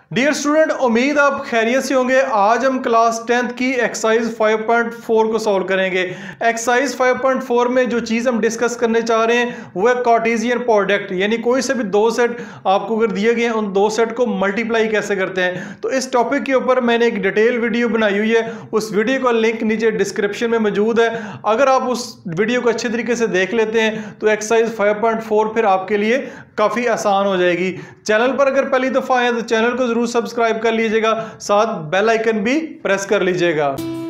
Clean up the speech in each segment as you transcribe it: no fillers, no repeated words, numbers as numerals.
Dear student, उम्मीद आप खैरियत से होंगे। आज हम क्लास 10th की एक्सरसाइज 5.4 को सॉल्व करेंगे। एक्सरसाइज 5.4 में जो चीज़ हम डिस्कस करने चाह रहे हैं वो है कार्टेशियन प्रोडक्ट, यानी कोई से भी दो सेट आपको अगर दिए गए उन दो सेट को मल्टीप्लाई कैसे करते हैं। तो इस टॉपिक के ऊपर मैंने एक डिटेल वीडियो बनाई हुई है, उस वीडियो का लिंक नीचे डिस्क्रिप्शन में मौजूद है। अगर आप उस वीडियो को अच्छे तरीके से देख लेते हैं तो एक्सरसाइज 5.4 फिर आपके लिए काफ़ी आसान हो जाएगी। चैनल पर अगर पहली दफ़ा आए तो चैनल को जरूर सब्सक्राइब कर लीजिएगा, साथ बेल आइकन भी प्रेस कर लीजिएगा।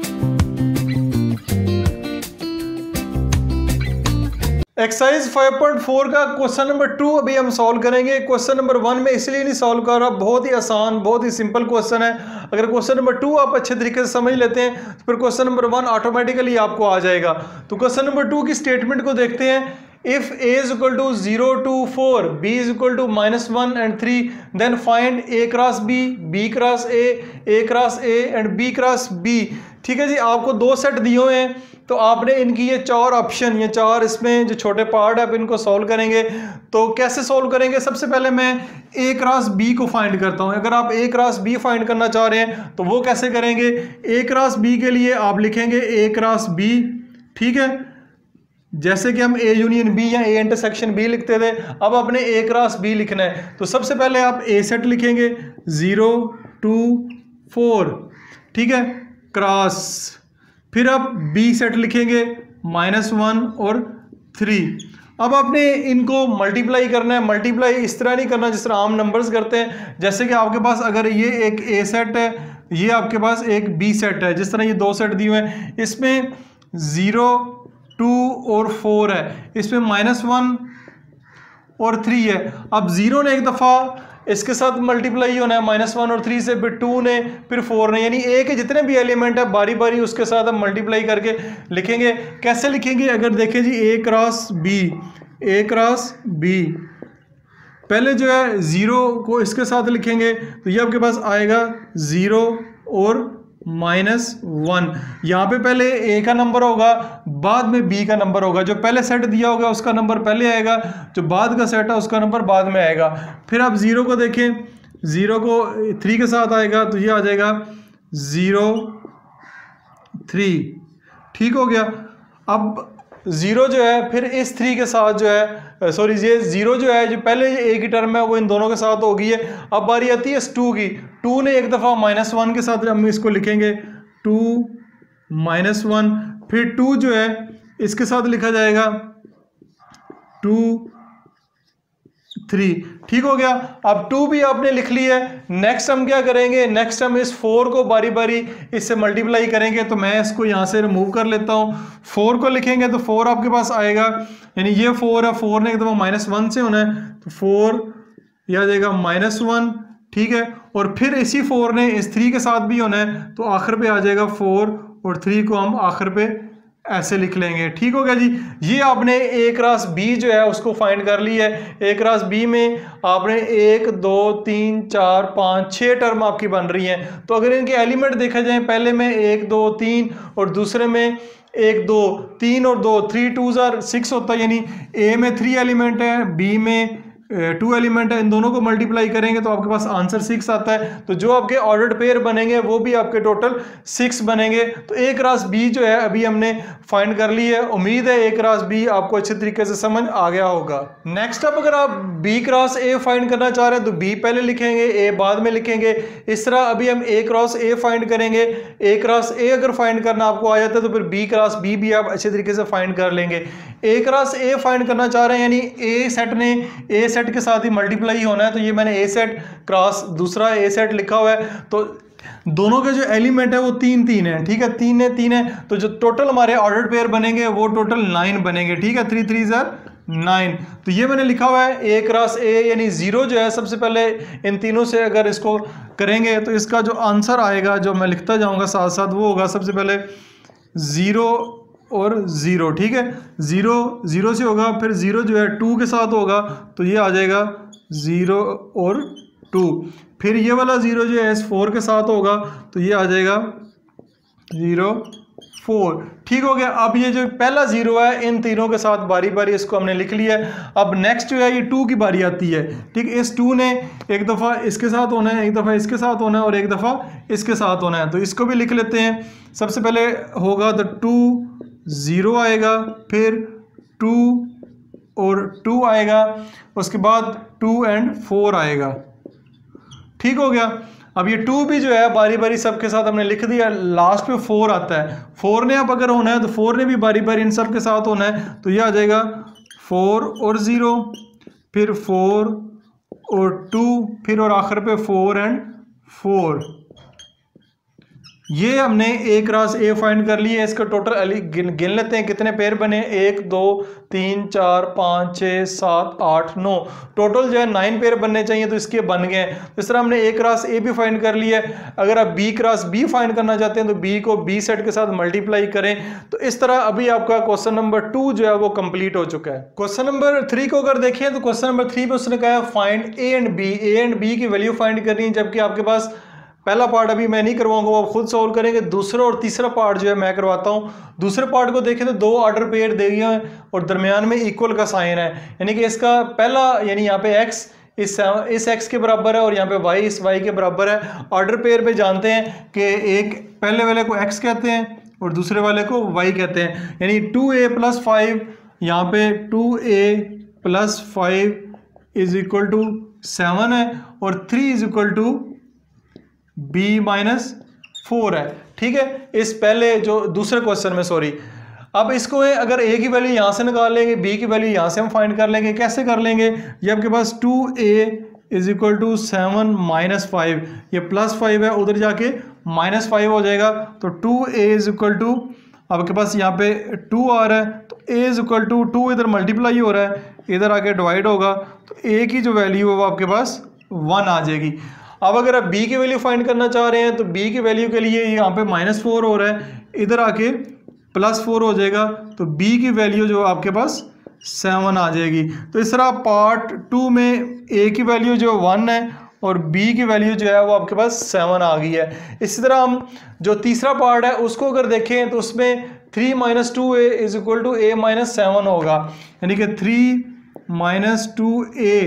एक्सरसाइज 5.4 का क्वेश्चन नंबर 2 अभी हम सॉल्व करेंगे। क्वेश्चन नंबर 1 में इसलिए नहीं सॉल्व कर रहा, बहुत ही आसान बहुत ही सिंपल क्वेश्चन है। अगर क्वेश्चन नंबर 2 आप अच्छे तरीके से समझ लेते हैं तो फिर क्वेश्चन नंबर 1 ऑटोमेटिकली आपको आ जाएगा। तो क्वेश्चन नंबर 2 की स्टेटमेंट को देखते हैं। If a is equal to 0 to 4, b is equal to -1 and 3, then find a cross b cross a cross a and b cross b। ठीक है जी, आपको दो सेट दिए हुए हैं तो आपने इनकी ये चार ऑप्शन, ये चार इसमें जो छोटे पार्ट है आप इनको सॉल्व करेंगे। तो कैसे सॉल्व करेंगे? सबसे पहले मैं a क्रॉस b को फाइंड करता हूँ। अगर आप a क्रॉस b फाइंड करना चाह रहे हैं तो वो कैसे करेंगे? a क्रॉस b के लिए आप लिखेंगे a क्रॉस b, ठीक है, जैसे कि हम ए यूनियन बी या ए इंटरसेक्शन बी लिखते थे, अब अपने ए क्रॉस बी लिखना है। तो सबसे पहले आप ए सेट लिखेंगे 0 2 4, ठीक है, क्रॉस, फिर आप बी सेट लिखेंगे -1 और 3। अब आपने इनको मल्टीप्लाई करना है। मल्टीप्लाई इस तरह नहीं करना जिस तरह आम नंबर्स करते हैं, जैसे कि आपके पास अगर ये एक ए सेट है, ये आपके पास एक बी सेट है, जिस तरह ये दो सेट दिए हुए हैं, इसमें 0 2 और 4 है, इसमें -1 और 3 है। अब 0 ने एक दफ़ा इसके साथ मल्टीप्लाई होना है -1 और 3 से, फिर 2 ने, फिर 4 ने, यानी ए के जितने भी एलिमेंट है बारी बारी उसके साथ हम मल्टीप्लाई करके लिखेंगे। कैसे लिखेंगे? अगर देखें जी, ए क्रॉस बी, पहले जो है 0 को इसके साथ लिखेंगे तो ये आपके पास आएगा 0 और -1। यहाँ पे पहले ए का नंबर होगा, बाद में बी का नंबर होगा। जो पहले सेट दिया होगा उसका नंबर पहले आएगा, जो बाद का सेट है उसका नंबर बाद में आएगा। फिर आप 0 को देखें, 0 को 3 के साथ आएगा तो ये आ जाएगा 0 3, ठीक हो गया। अब 0 जो है फिर इस 3 के साथ जो है, सॉरी, ये 0 जो है जो पहले ए की टर्म है वो इन दोनों के साथ होगी है। अब बारी आती है इस 2 की। 2 ने एक दफ़ा -1 के साथ हम इसको लिखेंगे 2 -1, फिर 2 जो है इसके साथ लिखा जाएगा 2 3, ठीक हो गया। अब 2 भी आपने लिख ली है। नेक्स्ट हम क्या करेंगे? नेक्स्ट हम इस 4 को बारी बारी इससे मल्टीप्लाई करेंगे। तो मैं इसको यहाँ से रिमूव कर लेता हूँ। 4 को लिखेंगे तो 4 आपके पास आएगा, यानी ये 4 है, 4 ने एक दफ़ा -1 से होना है तो 4 यह आ जाएगा -1, ठीक है। और फिर इसी 4 ने इस 3 के साथ भी होना है तो आखिर पे आ जाएगा 4 और 3 को हम आखिर पे ऐसे लिख लेंगे, ठीक हो गया जी। ये आपने ए क्रॉस बी जो है उसको फाइंड कर ली है। ए क्रॉस बी में आपने 1 2 3 4 5 6 टर्म आपकी बन रही हैं। तो अगर इनके एलिमेंट देखा जाए, पहले में 1 2 3 और दूसरे में 1 2 3 और 2, 3 2s are 6 होता है, यानी ए में 3 एलिमेंट है, बी में 2 एलिमेंट है। इन दोनों को मल्टीप्लाई करेंगे तो आपके पास आंसर 6 आता है। तो जो आपके ऑर्डर्ड पेयर बनेंगे वो भी आपके टोटल 6 बनेंगे। तो ए क्रॉस बी जो है अभी हमने फाइंड कर ली है। उम्मीद है ए क्रॉस बी आपको अच्छे तरीके से समझ आ गया होगा। नेक्स्ट अब अगर आप बी क्रॉस ए फाइंड करना चाह रहे हैं तो बी पहले लिखेंगे, ए बाद में लिखेंगे। इस तरह अभी हम ए क्रॉस ए फाइंड करेंगे। ए क्रॉस ए अगर फाइंड करना आपको आ जाता है तो फिर बी क्रॉस बी भी आप अच्छे तरीके से फाइंड कर लेंगे। ए क्रॉस ए फाइंड करना चाह रहे हैं, यानी ए सेट ने ए सेट के साथ ही मल्टीप्लाई होना है। तो ये मैंने ए सेट क्रॉस दूसरा ए सेट लिखा हुआ है। तो दोनों के जो एलिमेंट है वो 3 3 है, ठीक है, 3 है। तो जो टोटल हमारे ऑर्डर्ड पेयर बनेंगे वो टोटल 9 बनेंगे, ठीक है, 3 3s are 9। तो ये मैंने लिखा हुआ है ए क्रॉस ए, यानी 0 जो है सबसे पहले इन तीनों से अगर इसको करेंगे तो इसका जो आंसर आएगा, जो मैं लिखता जाऊँगा साथ साथ, वो होगा सबसे पहले 0 और 0, ठीक है, 0 से होगा, फिर 0 जो है 2 के साथ होगा तो ये आ जाएगा 0 और 2, फिर ये वाला 0 जो है 4 के साथ होगा तो ये आ जाएगा 0 4। ठीक हो गया। अब ये जो पहला 0 है इन तीनों के साथ बारी बारी इसको हमने लिख लिया है। अब नेक्स्ट जो है ये 2 की बारी आती है। ठीक, इस 2 ने एक दफ़ा इसके साथ होना है, एक दफ़ा इसके साथ होना है और एक दफ़ा इसके साथ होना है। तो इसको भी लिख लेते हैं। सबसे पहले होगा तो 2 0 आएगा, फिर 2 और 2 आएगा, उसके बाद 2 और 4 आएगा। ठीक हो गया। अब ये 2 भी जो है बारी बारी सबके साथ हमने लिख दिया। लास्ट पे 4 आता है। 4 ने अब अगर होना है तो 4 ने भी बारी बारी इन सब के साथ होना है। तो ये आ जाएगा 4 और 0, फिर 4 और 2, फिर और आखिर पे 4 और 4। ये हमने A क्रॉस A फाइंड कर लिए। इसका टोटल गिन लेते हैं कितने पेयर बने। 1 2 3 4 5 6 7 8 9, टोटल जो है 9 पेयर बनने चाहिए, तो इसके बन गए। इस तरह हमने A क्रॉस A भी फाइंड कर लिया है। अगर आप B क्रॉस B फाइंड करना चाहते हैं तो B को B सेट के साथ मल्टीप्लाई करें। तो इस तरह अभी आपका क्वेश्चन नंबर 2 जो है वो कंप्लीट हो चुका है। क्वेश्चन नंबर 3 को अगर देखें तो क्वेश्चन नंबर 3 में उसने कहा फाइंड A एंड B की वैल्यू फाइंड करनी है, जबकि आपके पास पहला पार्ट अभी मैं नहीं करवाऊंगा, वो आप खुद सॉल्व करेंगे। दूसरा और तीसरा पार्ट जो है मैं करवाता हूँ। दूसरे पार्ट को देखें तो 2 ऑर्डर पेयर दे दिए हैं और दरमियान में इक्वल का साइन है, यानी कि इसका पहला यानी यहाँ पे x इस x के बराबर है और यहाँ पे y इस y के बराबर है। ऑर्डर पेयर पे जानते हैं कि एक पहले वाले को x कहते हैं और दूसरे वाले को y कहते हैं, यानी 2a + 5 यहाँ पे 2a + 5 = 7 है और 3 = b - 4 है। ठीक है, इस पहले जो दूसरे क्वेश्चन में, सॉरी। अब इसको अगर a की वैल्यू यहाँ से निकाल लेंगे, b की वैल्यू यहाँ से हम फाइंड कर लेंगे। कैसे कर लेंगे? ये आपके पास 2a = 7 - 5, ये +5 है, उधर जाके -5 हो जाएगा। तो 2a = आपके पास यहाँ पे 2 आ रहा है, तो a = 2 इधर मल्टीप्लाई हो रहा है, इधर आके डिवाइड होगा, तो a की जो वैल्यू है वो आपके पास 1 आ जाएगी। अब अगर आप b की वैल्यू फाइंड करना चाह रहे हैं तो b की वैल्यू के लिए यहाँ पे -4 हो रहा है, इधर आके +4 हो जाएगा, तो b की वैल्यू जो आपके पास 7 आ जाएगी। तो इस तरह पार्ट 2 में a की वैल्यू जो 1 है और b की वैल्यू जो है वो आपके पास 7 आ गई है। इसी तरह हम जो तीसरा पार्ट है उसको अगर देखें तो उसमें 3 - 2a = a - 7 होगा, यानी कि 3 - 2a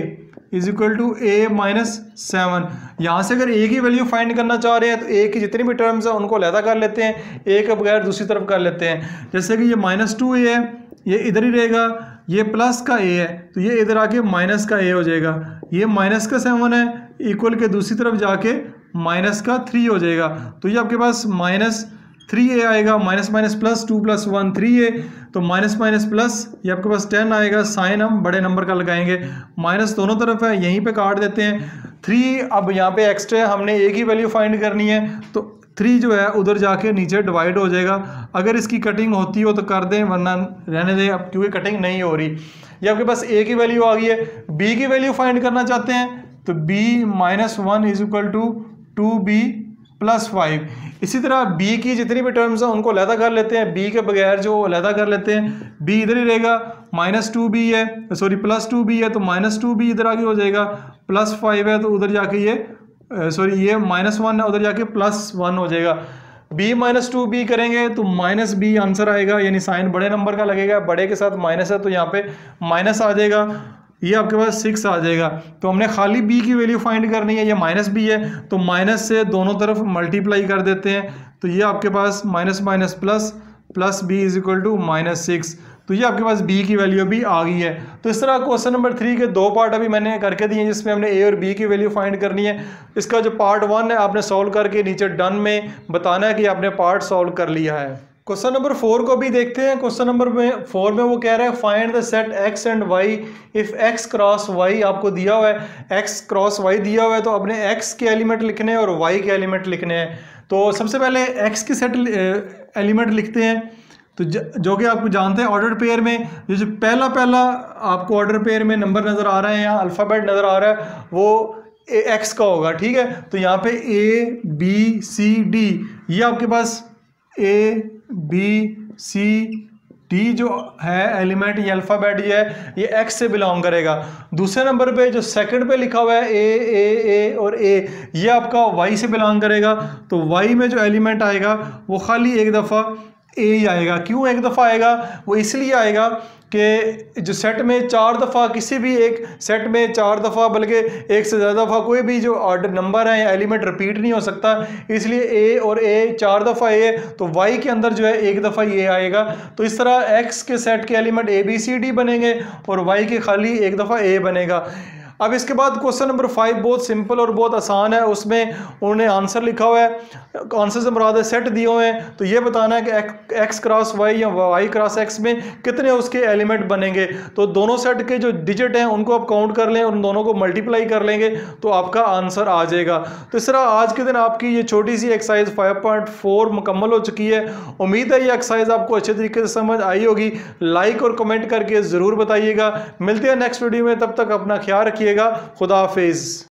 = a - 7। यहाँ से अगर a की वैल्यू फाइंड करना चाह रहे हैं तो a की जितनी भी टर्म्स हैं उनको अलहदा कर लेते हैं, a के बगैर दूसरी तरफ कर लेते हैं। जैसे कि ये -2a है, ये इधर ही रहेगा, ये प्लस का a है तो ये इधर आके माइनस का a हो जाएगा, ये -7 है, इक्वल के दूसरी तरफ जाके -3 हो जाएगा। तो ये आपके पास -3a आएगा, -+ 2 + 1 3a, तो -+ ये आपके पास 10 आएगा। साइन हम बड़े नंबर का लगाएंगे, माइनस दोनों तरफ है, यहीं पे काट देते हैं 3। अब यहाँ पे एक्स्ट्रा हमने a की वैल्यू फाइंड करनी है, तो 3 जो है उधर जाके नीचे डिवाइड हो जाएगा। अगर इसकी कटिंग होती हो तो कर दें, वरना रहने दें, अब क्योंकि कटिंग नहीं हो रही। ये आपके पास a की वैल्यू आ गई है। b की वैल्यू फाइंड करना चाहते हैं तो b - 1 = 2b + 5। इसी तरह b की जितनी भी टर्म्स हैं उनको अलहदा कर लेते हैं, b के बगैर जो अलहदा कर लेते हैं। b इधर ही रहेगा, -2b है, सॉरी +2b है तो -2b इधर आगे हो जाएगा, +5 है तो उधर जाके ये सॉरी ये -1 है, उधर जाके +1 हो जाएगा। b - 2b करेंगे तो -b आंसर आएगा, यानी साइन बड़े नंबर का लगेगा, बड़े के साथ माइनस है तो यहाँ पे माइनस आ जाएगा, ये आपके पास 6 आ जाएगा। तो हमने खाली b की वैल्यू फाइंड करनी है, ये -b है तो माइनस से दोनों तरफ मल्टीप्लाई कर देते हैं, तो ये आपके पास -+ b = -6, तो ये आपके पास b की वैल्यू भी आ गई है। तो इस तरह क्वेश्चन नंबर 3 के 2 पार्ट अभी मैंने करके दिए हैं, जिसमें हमने a और b की वैल्यू फाइंड करनी है। इसका जो पार्ट 1 है आपने सॉल्व करके नीचे डन में बताना है कि आपने पार्ट सॉल्व कर लिया है। क्वेश्चन नंबर 4 को भी देखते हैं। क्वेश्चन नंबर 4 में वो कह रहा है find the set x and y if x cross y आपको दिया हुआ है, x क्रॉस y दिया हुआ है तो अपने x के एलिमेंट लिखने हैं और y के एलिमेंट लिखने हैं। तो सबसे पहले x के सेट एलिमेंट लिखते हैं, तो जो कि आपको जानते हैं ऑर्डर पेयर में जो पहला आपको ऑर्डर पेयर में नंबर नज़र आ रहा है, यहाँ अल्फ़ाबेट नज़र आ रहा है, वो x का होगा। ठीक है, तो यहाँ पे a b c d, ये आपके पास a b c d जो है एलिमेंट, ये अल्फ़ाबेट ये x से बिलोंग करेगा। दूसरे नंबर पे जो सेकंड पे लिखा हुआ है a और a, ये आपका y से बिलोंग करेगा। तो y में जो एलिमेंट आएगा वो खाली एक दफ़ा ए ही आएगा। क्यों एक दफ़ा आएगा? वो इसलिए आएगा कि जो सेट में 4 दफ़ा, किसी भी एक सेट में 4 दफ़ा बल्कि एक से ज़्यादा दफ़ा कोई भी जो ऑर्डर नंबर है या एलिमेंट रिपीट नहीं हो सकता, इसलिए ए और ए 4 दफ़ा ए है तो वाई के अंदर जो है एक दफ़ा ये आएगा। तो इस तरह एक्स के सेट के element A B C D बनेंगे और वाई के खाली एक दफ़ा ए बनेगा। अब इसके बाद क्वेश्चन नंबर 5 बहुत सिंपल और बहुत आसान है। उसमें उन्होंने आंसर लिखा हुआ है, आंसर से मुराद है सेट दिए हुए हैं, तो ये बताना है कि एक्स क्रॉस वाई या वाई क्रॉस एक्स में कितने उसके एलिमेंट बनेंगे। तो दोनों सेट के जो डिजिट हैं उनको आप काउंट कर लें और उन दोनों को मल्टीप्लाई कर लेंगे तो आपका आंसर आ जाएगा। तो इस तरह आज के दिन आपकी ये छोटी सी एक्सरसाइज 5.4 मुकम्मल हो चुकी है। उम्मीद है ये एक्सरसाइज आपको अच्छे तरीके से समझ आई होगी। लाइक और कमेंट करके ज़रूर बताइएगा। मिलते हैं नेक्स्ट वीडियो में, तब तक अपना ख्याल रखिए। खुदा हाफिज़।